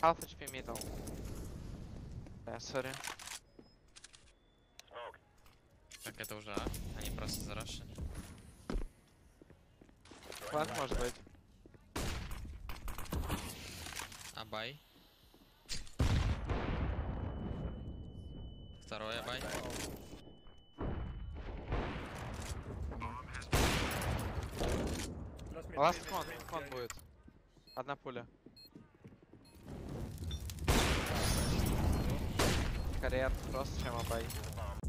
Half HP middle. Sorry. Так, это уже А. Они просто зарашили. Плант может быть. Абай. Второй Абай. Last кон будет. Одна пуля. Карьер просто чем обай.